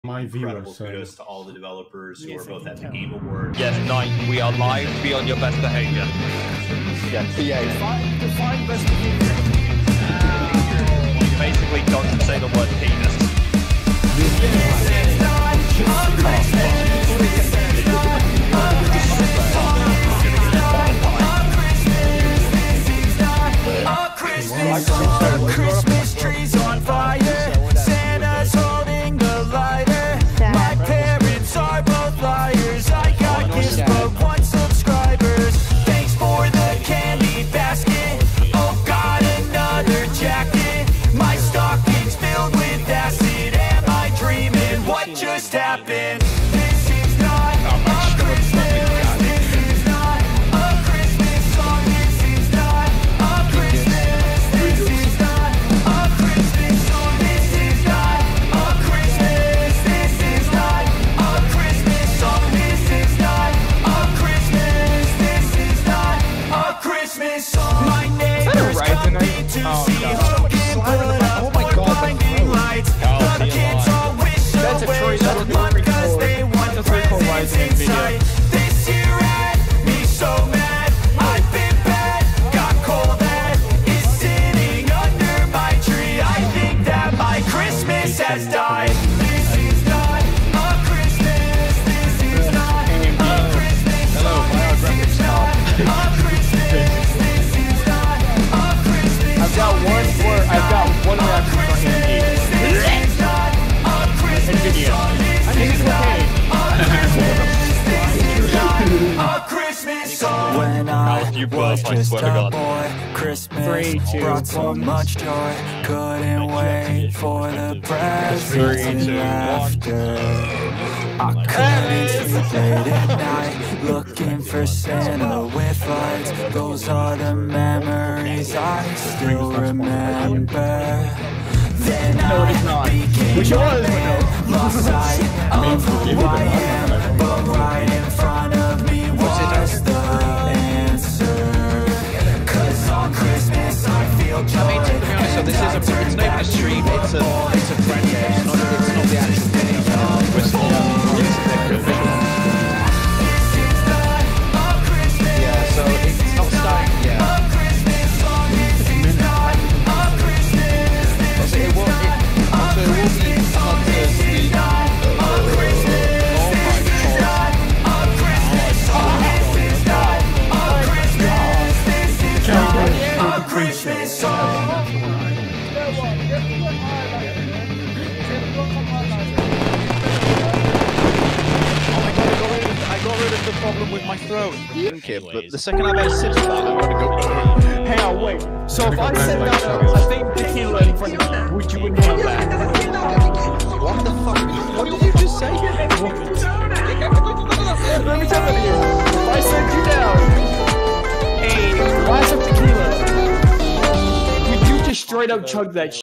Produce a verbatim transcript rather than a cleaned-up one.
My incredible viewers, so. kudos to all the developers who are both at the Game Award. Yes, nine. We are live. Be on your best behavior. Yes, B A. Define, define best behavior. Well, you basically don't say the word penis. Christmas trees on fire. Santa's holding the lighter. My parents are both liars. I got gifts but one subscribers. Thanks for the candy basket. Oh, got another jacket. My stocking's filled with acid. Am I dreaming? What just happened? This is not a Christmas. This is not a Christmas song. This is not a Christmas. This is not a Christmas song. This is not a Christmas. This is not a Christmas song. This is not a Christmas. This is not a Christmas song. My neighbors come in to see Hogan put up more blinding lights. The kids all wish away the month 'cause they want presents inside. This year had me so mad. I've been bad, got cold that is sitting under my tree. I think that my Christmas has died. This is not a Christmas. This is not a Christmas. Hello, this is not a Christmas. This is not a Christmas. I've got one word. I've got one reaction for him. This is not a Christmas. Video. I think it's okay. A Christmas song. When I You was both, I just swear to a God. boy, Christmas Three, two, brought so one. much joy. Couldn't wait for the presents Three, and two, one. laughter. I couldn't sleep late at night, looking for Santa with lights. Those are the memories I still remember. Then No, it is not. I became Which a was, man, lost sight of who I am, but right in front of me was the answer. 'Cause on Christmas I feel joy. I mean, to be honest, so this is a, it's not even a stream, it's a, it's a friend, it's not, it's not the actual video. We're still, yeah, so it's not starting yet. So it won't, it, so it will be on Thursday. A Christmas song. I got rid of the problem with my throat. Kid, but the second I've had sips of that, I'm gonna go. Hang on, wait. So if I said that, uh, I think tequila in front of you, would you inhale that? What the fuck? What did you just say? Let me tell you. If I sent you down a glass of tequila, would you just straight up chug that shit?